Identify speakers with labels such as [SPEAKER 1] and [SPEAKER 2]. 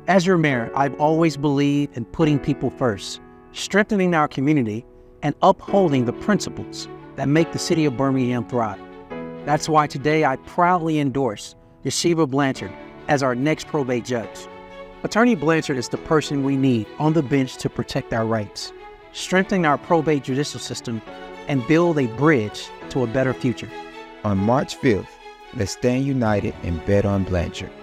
[SPEAKER 1] As your mayor, I've always believed in putting people first, strengthening our community, and upholding the principles that make the city of Birmingham thrive. That's why today I proudly endorse Yashiba Blanchard as our next probate judge. Attorney Blanchard is the person we need on the bench to protect our rights, strengthen our probate judicial system, and build a bridge to a better future.
[SPEAKER 2] On March 5th, let's stand united and bet on Blanchard.